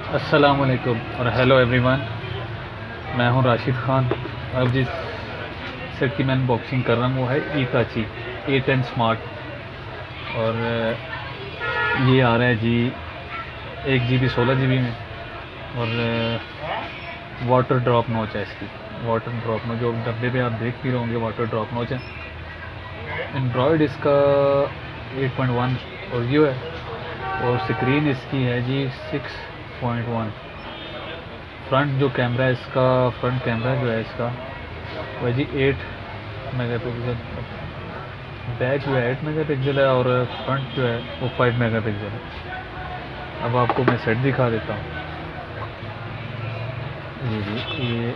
अस्सलाम वालेकुम और हेलो एवरीवन। मैं हूं राशिद ख़ान। अब जिस सेट की मैं अनबॉक्सिंग कर रहा हूं वो है ईताची A10 स्मार्ट। और ये आ रहा है जी 1 GB 16 GB में। और वाटर ड्रॉप नोच है इसकी। वाटर ड्रॉप नोच जो डब्बे पे आप देख भी होंगे, वाटर ड्रॉप नोच है। एंड्रॉयड इसका 8.1 और यू है। और स्क्रीन इसकी है जी 6.1। फ्रंट जो कैमरा है इसका, फ्रंट कैमरा जो है इसका वह जी 8 मेगापिक्सल। बैक जो है 8 मेगापिक्सल है और फ्रंट जो है वो 5 मेगापिक्सल है। अब आपको मैं सेट दिखा देता हूँ। ये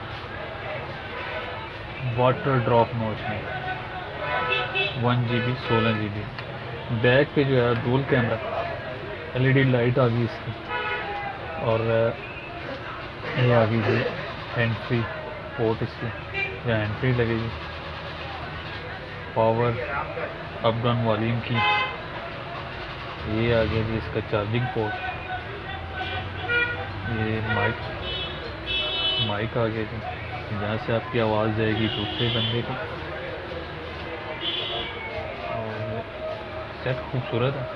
वाटर ड्रॉप नोच में 1 GB 16 GB। बैक पे जो है डुअल कैमरा, LED लाइट आ गई इसकी। और ये आ गई जी हैंड फ्री पोर्ट इसकी, या हैंड फ्री लगेगी। पावर अप डाउन वॉल्यूम की। ये आ गया जी इसका चार्जिंग पोर्ट। ये माइक आ गया जी, जहाँ से आपकी आवाज़ जाएगी दूसरे बंदे की। और सेट खूबसूरत है,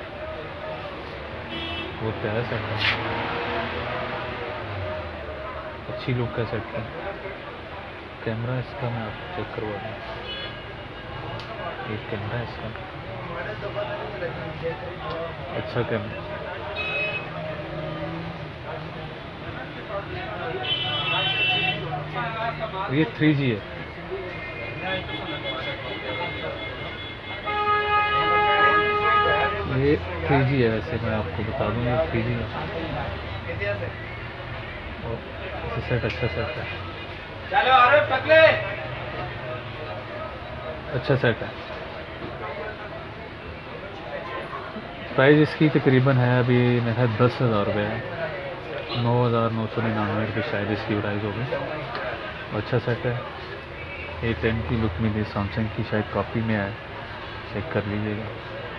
बहुत प्यारा सेट है, अच्छी लुक का सेट है। कैमरा इसका मैं आपको चेक करवा दूँ। एक कैमरा है इसका, अच्छा कैमरा। ये 3G है। ये 3G है, वैसे मैं आपको बता दूँ ये 3G है। और सेट अच्छा सेट है, अच्छा सेट है। प्राइस इसकी तकरीबन है अभी मेरा 10,000 रुपये है। 9,999 रुपये शायद इसकी प्राइस होगी। अच्छा सेट है। A10 की लुक में भी सैमसंग की शायद कॉपी में है, चेक कर लीजिएगा।